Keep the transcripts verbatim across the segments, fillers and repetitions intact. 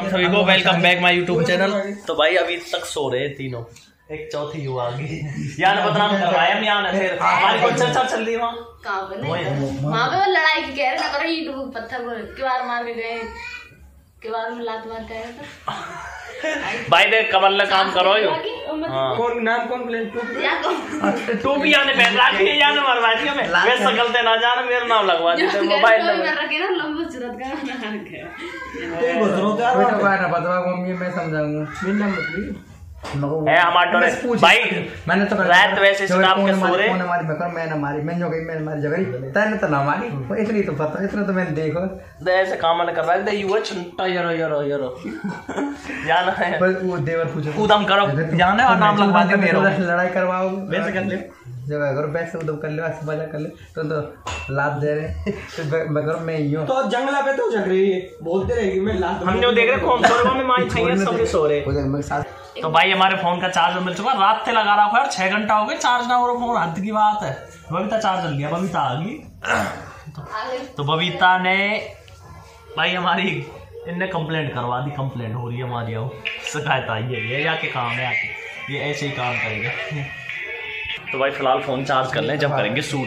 सभी को, welcome back my YouTube channel. तो भाई अभी तक सो रहे तीनों, एक चौथी हुआ आगे यार बदनाम कर रहा है हम यहाँ फिर हमारी कोई चर्चा चल रही है वहाँ कहाँ पे वहाँ पे वो लड़ाई की कह रहे ना करो, ईंट पत्थर किवाड़ मार के गए, किवाड़ में लात मार के आया भाई देख कमल ने काम करो यो। कौन नाम कौन प्लेन टोपी आने पहन रखी है यार मरवा दी हमें वैसे सकलते ना जाना मेरा नाम लगवा दी मोबाइल नंबर रखे ना लंबू सूरत का नाम रखे ते बतरो यार बेटा ना बतवा मम्मी मैं समझाऊंगा मेरा नाम बतली है हमारे भाई मैंने तो रात वैसे सुना आपके सो रहे कौन हमारी बकर मैं ना मारी मैं जो गई मैं मारी जगह तैने तो ना मारी इतनी तो पता इतना तो मैंने देखो ऐसे काम कर रहा है दे युवा छंटा यारो यारो यारो जाना है पर वो देवर पूछो कूदम करो जाना है और नाम लगवा दे मेरे लड़ाई करवाओ वैसे कर ले जब अगर पैसे उदम कर ले ऐसे मजा कर ले तो तो लाभ दे रहे तो मगर मैं यूं तो जंगला पे तो जग रही है बोलते रहेगी मैं लाभ हम जो देख रहे कौन सो रहे में माई चाहिए सब सो रहे हो जाए मेरे साथ। तो भाई हमारे फोन का चार्जर मिल चुका, रात से लगा रहा है छह घंटा हो गए चार्ज ना हो रहा फोन, हद की बात है। बबीता चार्ज कर लिया, बबीता आ गई तो बबीता ने भाई हमारी इनने कंप्लेंट करवा दी, कंप्लेंट हो रही है हमारी आओ शिकायत आई है ये जाके काम है आके ये ऐसे ही काम करेगा। तो भाई फिलहाल फोन चार्ज कर लें जब करेंगे शूट।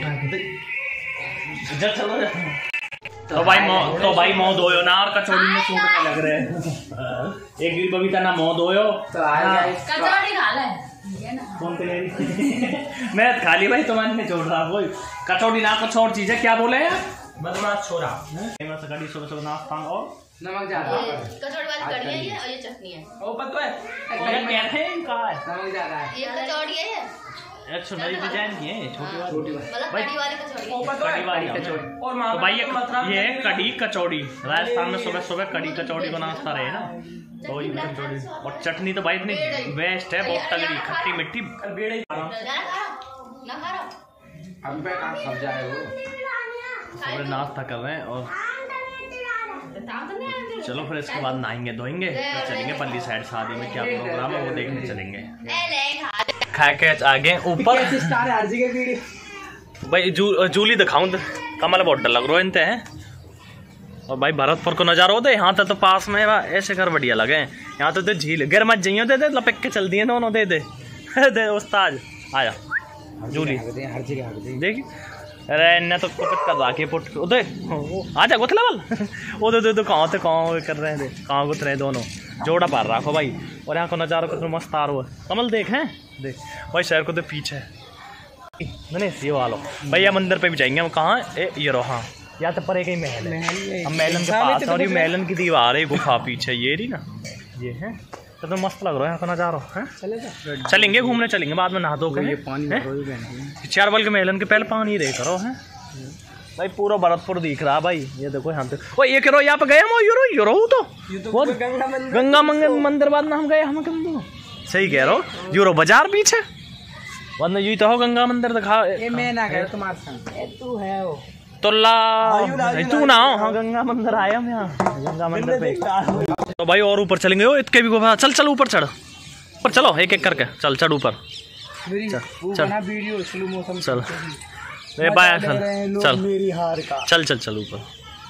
तो भाई मौ तो भाई मौ धोयो ना और कचौड़ी में शूट में लग रहे हैं एक भी बबीता ना मौ धोयो कचौड़ी खा ले कौन पे ले मैं खा ली भाई तुम्हारे नहीं छोड़ रहा कोई कचौड़ी ना कुछ और चीज है क्या बोले यार बदमाश छोरा मैं से कड़ी सुबह सुबह नाश्ता और नमक ज्यादा कचौड़ी वाली कड़ी है ये और ये चटनी है ओ पता है ये कहते हैं कहां है नमक ज्यादा है ये कचौड़ी है ये अच्छा नई डिजाइन की है छोटी वाली छोटी मतलब कड़ी वाली कचौड़ी ओ पता है कड़ी कचौड़ी और तो भाई ये ये कड़ी कचौड़ी राजस्थान में सुबह सुबह कड़ी कचौड़ी को नाश्ता रहे ना तो ये कचौड़ी और चटनी तो भाई इतनी बेस्ट है बहुत तगड़ी खट्टी मिट्टी ना खा रहा अब पे काम सब जाए वो सुबह नाश्ता कर रहे हैं और चलो फिर इसके बाद नहाएंगे धोएंगे फिर चलेंगे पल्ली साइड शादी में क्या प्रोग्राम है वो देखने चलेंगे। खा के आगे ऊपर भाई जू, जूली दिखाऊं कमल बहुत डर लग रहा है इनते हैं और भाई भरतपुर को नजारा होता है यहाँ तक तो पास में ऐसे घर बढ़िया लगे यहाँ तो झील गिर मत जाइए दे दे लपक के चल दिए दोनों दे दे दे उस्ताद आया जूली देखी अरे इन्हें तो कुछ कर रहा है पुट उदय आजा गुथ लेवल वो दे दे कहाँ थे कहाँ कर रहे थे कहाँ गुथ रहे दोनों जोड़ा पार रखो भाई और यहाँ को नजारा कितना मस्त आ रहा है कमल देख हैं देख भाई शहर को तो पीछे नहीं ये वालो भैया मंदिर पे भी जाएंगे हम कहाँ ए ये रो हाँ या तो पर एक ही महल है हम महलन के पास और ये महलन की दीवार है गुफा पीछे ये रही ना ये है तो, तो मस्त लग रहा है यहाँ का नजारा है चलेंगे घूमने चलेंगे बाद में नहा धो के चार बल के महलन के पहले पानी रहे करो है भाई पूरा भरतपुर दिख रहा भाई ये देखो यहाँ पे वो ये करो यहाँ पे गए हम यूरो यूरो तो वो गंगा मंदिर बाद ना हम गए हम सही कह रहे हो यूरो बाजार पीछे वरना यही तो हो गंगा मंदिर दिखा मैं ना गया तुम्हारे संग तू है वो तो ला तू ना हो हाँ गंगा मंदिर आया हम यहाँ गंगा मंदिर पे तो भाई और ऊपर चलेंगे वो इतने भी गुफा चल चल ऊपर चढ़ ऊपर चलो एक एक करके चल चढ़ ऊपर चल चल चल चल चल ऊपर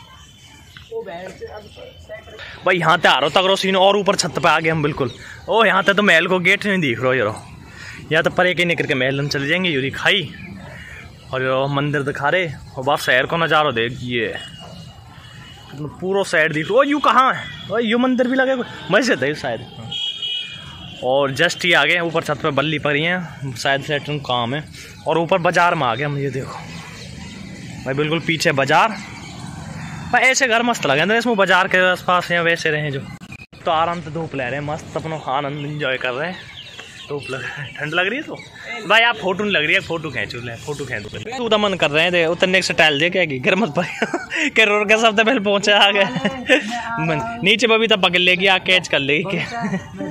भाई यहाँ ते आ रहा तक सीन और ऊपर छत पे आ गए हम बिल्कुल ओ यहाँ ते तो महल को गेट नहीं दिख रहा यारो यहाँ तो पर एक ही निकल के महल हम चले जाएंगे यूरी खाई और मंदिर दिखा रहे और बाप शहर को नजारा देख ये पूरा साइड दिख ओ यू कहाँ है ओ यू मंदिर भी लगे मस्जिद है शायद और जस्ट ही आ गए ऊपर छत पे बल्ली पड़ी हैं शायद सेटन काम है और ऊपर बाजार में आ गए हम ये देखो भाई बिल्कुल पीछे बाजार भाई ऐसे घर मस्त लगे ना इसमें बाजार के आसपास हैं वैसे रहे जो तो आराम से धूप ले रहे हैं मस्त अपना आनंद इंजॉय कर रहे हैं धूप लग ठंड लग रही है तो भाई आप फोटो नहीं लग रही है फोटो खींचो ले फोटो खींच तू तो मन कर रहे हैं उतरने से टाइल दे क्या गिर मत भाई के रोड के सबसे पहले पहुंचे आ गए नीचे बबी तब पकड़ लेगी आ कैच कर लेगी क्या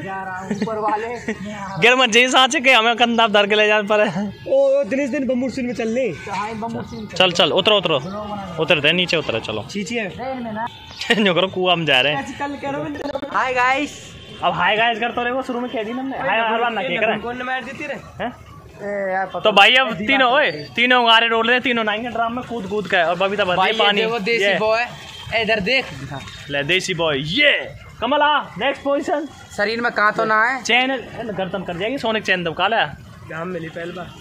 गिर मत जी सांचे के हमें कंधा धर के ले जाने पर ओ दिनेश दिन बम्बूर में चल ले चल चल उतरो उतरो उतरते नीचे उतरो चलो जो करो कुआ हम जा रहे हैं हाय गाइस अब हाय गाइस कर तो रहे वो शुरू में कह दी हमने हाय हर बार ना कह कौन मार देती रहे हैं तो भाई अब तीनों ओए तीनों गारे रोल रहे तीनों नाएंगे ड्राम में कूद कूद के और बबीता भर रही पानी देसी बॉय इधर देख ले देसी बॉय ये कमल आ नेक्स्ट पोजीशन। शरीर में कहाँ तो ना है, चैन गर्दन कर जाएगी, सोने की चैन दबका ले। हम मिली पहले बार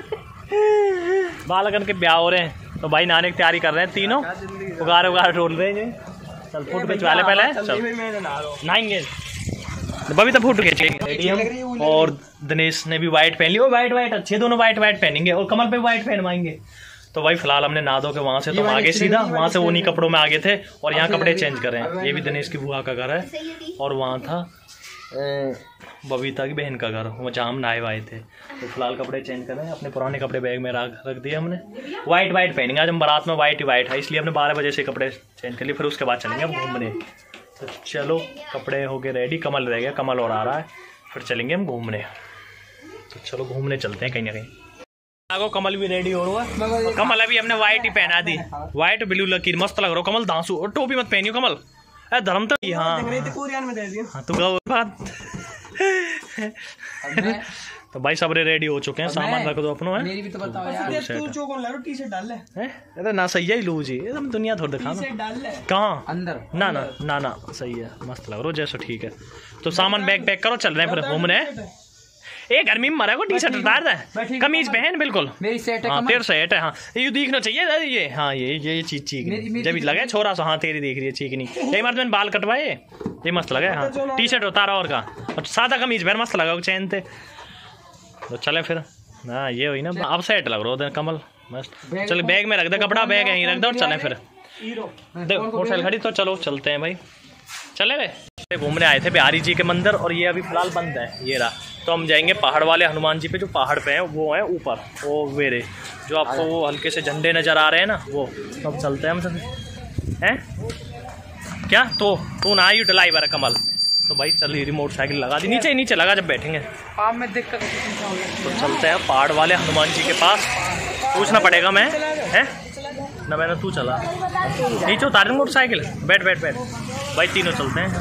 बाल करके ब्याह हो रहे हैं तो भाई नहाने की तैयारी कर रहे हैं तीनों, उगार उगार डोल रहे हैं। चल फोटो खिंचवा ले पहले, चल नहाएंगे बबी तो फोटो खींचेंगे। और दिनेश ने भी व्हाइट पहन ली, वो व्हाइट व्हाइट अच्छे दोनों व्हाइट व्हाइट पहनेंगे और कमल पे व्हाइट पहनवाएंगे। तो भाई फिलहाल हमने नहा धो के वहाँ से तो आगे सीधा वहाँ से उन्हीं कपड़ों में आगे थे और यहाँ कपड़े चेंज कर रहे हैं। ये भी दिनेश की बुआ का घर है और वहाँ था बबीता की बहन का घर, वो जहाँ हम नहाए वाए थे। तो फिलहाल कपड़े चेंज कर रहे हैं, अपने पुराने कपड़े बैग में रख रख दिए हमने। व्हाइट व्हाइट पहनेंगे आज हम, बारात में व्हाइट ही व्हाइट है, इसलिए हमने बारह बजे से कपड़े चेंज कर लिए, फिर उसके बाद चलेंगे हम घूमने। तो चलो कपड़े हो गए रेडी, कमल रह गया, कमल और आ रहा है, फिर चलेंगे हम घूमने। तो चलो घूमने चलते हैं कहीं ना कहीं। आगो कमल भी रेडी हो रहा है, कमल अभी हमने व्हाइट ही पहना दी, व्हाइट ब्लू लकीर मस्त लग रहा हो कमल। दांसू और टोपी मत पहनियो कमल, अरे धर्म तो हाँ हाँ तू गाओ बात। तो भाई सबरे रेडी हो चुके हैं, सामान रख दो अपनों है। मेरी भी तो बताओ यार, तू जो कौन ला रहा टी-शर्ट डाल ले हैं? अरे ना सही है लू जी, एकदम दुनिया थोड़ा दिखाना। टी-शर्ट डाल ले कहां अंदर? ना ना ना ना सही है, मस्त लग रहा हो जैसा, ठीक है। तो सामान बैग पैक करो, चल रहे हैं फिर घूमने। ए गर्मी में मरा को टी शर्ट उतार दे, कमीज पहन बिल्कुल मेरी सेट है। हाँ तेरे सेट है, हाँ ये दिखना चाहिए ये, हाँ ये ये चीज चीक जब लगे छोरा सा, हाँ तेरी देख रही है चीक नहीं। यही मार मैंने बाल कटवाए, ये मस्त लगे। हाँ टी शर्ट उतारा और का, और सादा कमीज पहन मस्त लगा चैन थे। तो चले फिर, हाँ ये हुई ना, अब सेट लग रहा हो कमल मस्त। चल बैग में रख दे कपड़ा, बैग यहीं रख दे और चले फिर। मोटरसाइकिल खड़ी तो चलो चलते हैं भाई, चले गए। घूमने आए थे बिहारी जी के मंदिर और ये अभी फिलहाल बंद है, ये रहा। तो हम जाएंगे पहाड़ वाले हनुमान जी पे, जो पहाड़ पे है वो है ऊपर, वो वेरे जो आपको वो हल्के से झंडे नजर आ रहे हैं ना, वो तो अब चलते हैं हम सब। हैं क्या तो तू ना आई डलाई बार कमल, तो भाई चल रिमोट साइकिल लगा दी, नीचे नीचे लगा जब बैठेंगे। में दिक्कत तो चलते हैं पहाड़ वाले हनुमान जी के पास, पूछना पड़ेगा मैं है ना, मैंने तू चला नीचे उतार मोटरसाइकिल, बैठ बैठ बैठ भाई तीनों चलते हैं।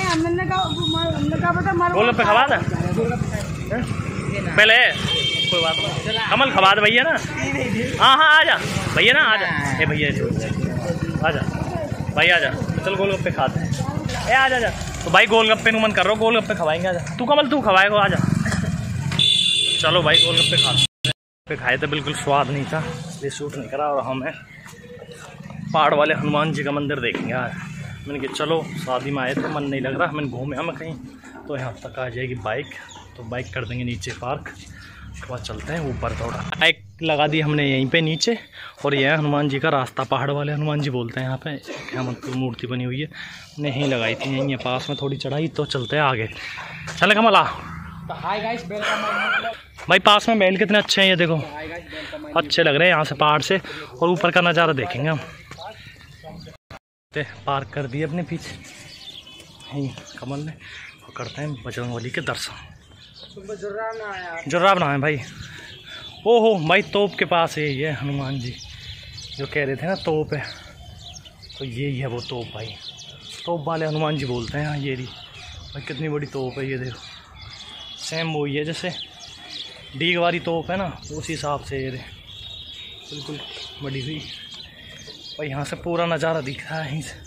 गोल पे खवा था पहले, कोई बात नहीं, कमल खवा दे भैया ना। हाँ हाँ आ जा भैया ना, आ जा ये भैया आ जा भाई, आ जा चल गोलगप्पे खाते हैं। ए आ जा जा, तो भाई गोलगप्पे नु मन कर रहा हो, गोलगप्पे खवाएंगे, आ जा तू कमल, तू खवाएगा आ जा। चलो भाई गोलगप्पे खाते पे खाए थे, बिल्कुल स्वाद नहीं था इसलिए शूट नहीं करा। और हमें पहाड़ वाले हनुमान जी का मंदिर देखेंगे आज। मैंने कहा चलो शादी में आए थे, मन नहीं लग रहा, मैंने घूमे हमें कहीं, तो यहाँ तक आ जाएगी बाइक, तो बाइक कर देंगे नीचे पार्क, उसके बाद चलते हैं ऊपर थोड़ा। बाइक लगा दी हमने यहीं पे नीचे, और यह हनुमान जी का रास्ता, पहाड़ वाले हनुमान जी बोलते हैं यहाँ पे, क्या मतलब मूर्ति बनी हुई है, यहीं लगाई थी, यहीं पास में थोड़ी चढ़ाई, तो चलते हैं आगे। चले कमला हाय गाइस, भाई पास में बैल कितने अच्छे हैं ये देखो, अच्छे लग रहे हैं यहाँ से पहाड़ से, और ऊपर का नज़ारा देखेंगे हम। पार्क कर दिए अपने पीछे यहीं कमल ने, और करते हैं बजरंगबली के दर्शन। जुर्राब ना है भाई, ओहो भाई तोप के पास है ये हनुमान जी, जो कह रहे थे ना तोप है, तो यही है वो तोप भाई, तोप वाले हनुमान जी बोलते हैं। ये रही भाई कितनी बड़ी तोप है ये देखो, सेम वही है जैसे डीग वाली तोप है ना, उसी हिसाब से ये दे बिल्कुल बड़ी हुई भाई। यहाँ से पूरा नज़ारा दिख रहा है यहीं से,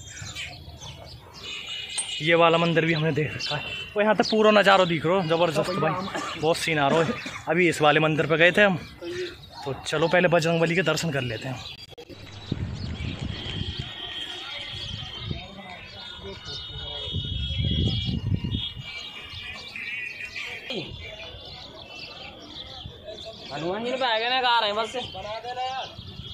ये वाला मंदिर भी हमने देख रखा है, वो यहाँ से पूरा नज़ारा दिख रहा है ज़बरदस्त भाई, बहुत सीन आ रहा है। अभी इस वाले मंदिर पे गए थे हम, तो चलो पहले बजरंगबली के दर्शन कर लेते हैं। हनुमान जी ने बैग ने आ रहे हैं बस बना देना यार।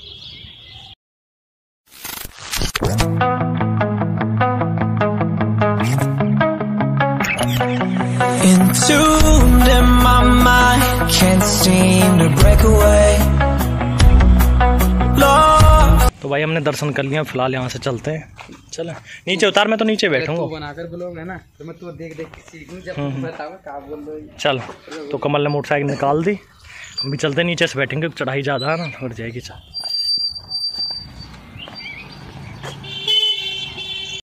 Entombed in my mind, can't seem to break away. तो भाई हमने दर्शन कर लिया, फिलहाल यहाँ से चलते हैं। चलो नीचे उतार, मैं तो नीचे बैठूंगा, बनाकर ब्लॉग है ना, तो मैं तो देख देख के सीखूं, जब तुम बताओ क्या बोल रहे हो। चल तो कमल ने मोटरसाइकिल निकाल दी, हम भी चलते नीचे से बैठेंगे, चढ़ाई ज़्यादा है ना, उठ जाएगी। चल